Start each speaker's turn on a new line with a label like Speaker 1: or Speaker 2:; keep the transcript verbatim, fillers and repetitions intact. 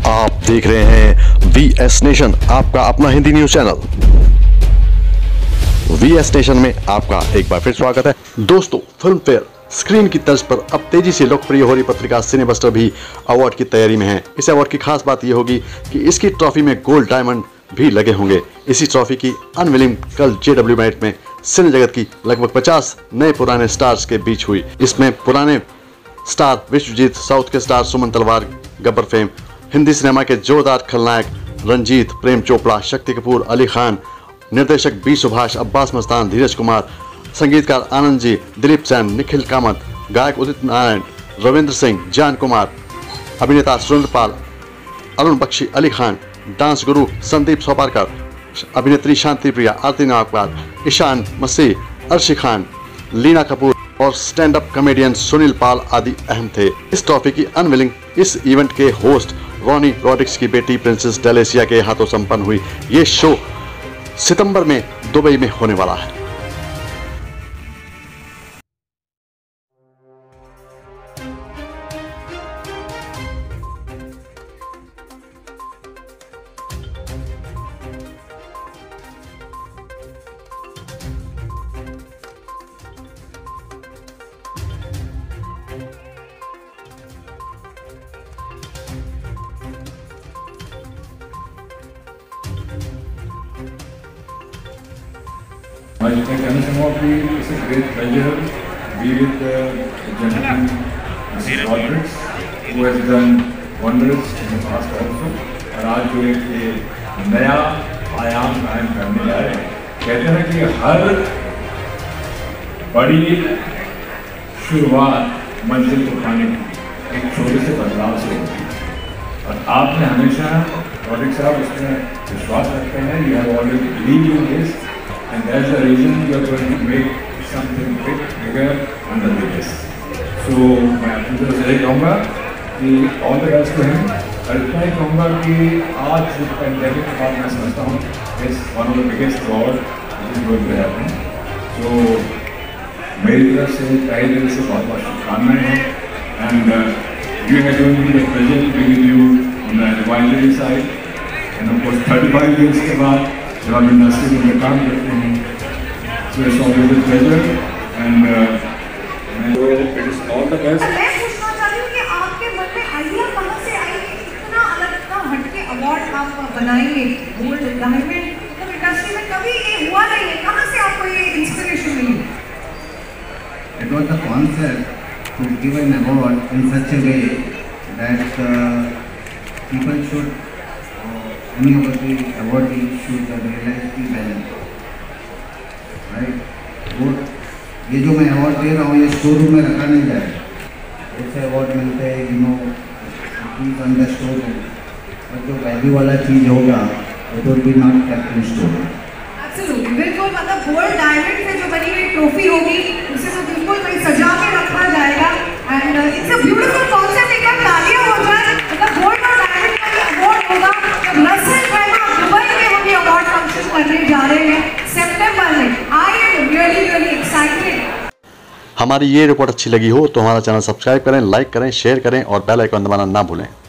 Speaker 1: आप देख रहे हैं वी एस नेशन, आपका अपना Hindi news channel. V S nation में आपका एक बार फिर स्वागत है। दोस्तों, फिल्म फेयर स्क्रीन की तर्ज पर अब तेजी से लोकप्रिय हो रही पत्रिका सिनेबस्टर भी अवार्ड की तैयारी में है। इस अवार्ड की खास बात यह होगी कि इसकी ट्रॉफी में गोल्ड डायमंड भी लगे होंगे। इसी ट्रॉफी की अनवीलिंग कल जे डब्ल्यू मैरिट में सिने जगत की लगभग पचास नए पुराने स्टार्स के बीच हुई। इसमें पुराने स्टार विश्वजीत, साउथ के star Suman Talwar Gabbar fame, Hindi cinema के जोरदार खलनायक रंजीत, प्रेम चोपड़ा, शक्ति कपूर, अली खान, निर्देशक बी सुभाष, अब्बास मस्तान, धीरज कुमार, संगीतकार आनंद जी, दिलीप सैन, निखिल कामत, गायक उदित नारायण, रविंद्र सिंह, जान कुमार, अभिनेता सुरेंद्र पाल, अरुण बख्शी, अली खान, डांस गुरु संदीप सोपारकर, अभिनेत्री शांति प्रिया, आरती नागपाल, ईशान मसीह, अर्शी खान, लीना कपूर और stand up comedian Sunil Pal आदि अहम थे। इस ट्रॉफी की अनवीलिंग इस इवेंट के होस्ट रॉनी रॉड्रिक्स की बेटी प्रिंसेस डेलेसिया के हाथों संपन्न हुई। ये शो सितंबर में दुबई में होने वाला है।
Speaker 2: Well, you can tell some of the, it's a great pleasure to be with uh, the gentleman, Mister Rodriguez, who has done wonders in the past also. और आज जो एक नया आयाम कायम करने जा रहे हैं। कहते हैं कि हर बड़ी शुरुआत मंजिल को पाने की एक छोटे से बदलाव से होती है। और आपने हमेशा रॉड्रिक्स साहब उसमें विश्वास रखते हैं। You have already believed in this. And that's the reason you are going to make something big, bigger under this. So मैं आपको तो यही कहूँगा कि all the best to him। और इतना ही कहूँगा कि आज पेंडेमिक के बाद मैं समझता हूँ is one of the biggest fraud which is going to happen. So मेरी तरफ से तहे दिल से बहुत बहुत शुभकामनाएं हैं। And uh, you are going to be a pleasure to be with you on the advisory side. And of course thirty-five years के बाद जब हम इंडस्ट्री में काम करते हैं, so it's always a pleasure and so it is all the best.
Speaker 3: मैं पूछना चाहती हूँ कि आपके मन में आइडिया कहाँ से आई कि इतना अलग, इतना हटके अवार्ड आप बनाएंगे गोल्ड डायमंड? तो इंडस्ट्री में कभी ये हुआ नहीं है, कहाँ से आपको ये इंस्पिरेशन मिली?
Speaker 4: It was the concept to give an award in such a way that uh, people should any of the awardees should realize the value, right? वो ये जो मैं अवार्ड दे रहा हूँ ये स्टोर रूम में रखा नहीं जाएगा। ऐसे अवार्ड मिलते हैं यू नो चीज़ ऑन द स्टोर रूम, और जो वैल्यू वाला चीज़ होगा वो तो be not kept in store.
Speaker 3: Absolutely, बिल्कुल। मतलब गोल्ड डायमंड से जो बनी हुई ट्रॉफी होगी उसे तो बिल्कुल कहीं सजा के रखा जाएगा। And it's a beautiful concept. एक बार तालियां हो जाए। मतलब गोल्ड और डायमंड का ये अवार्ड होगा करने जा रहे हैं सितंबर में। I am really really excited.
Speaker 1: हमारी ये रिपोर्ट अच्छी लगी हो तो हमारा चैनल सब्सक्राइब करें, लाइक करें, शेयर करें और बेल आइकन दबाना ना भूलें।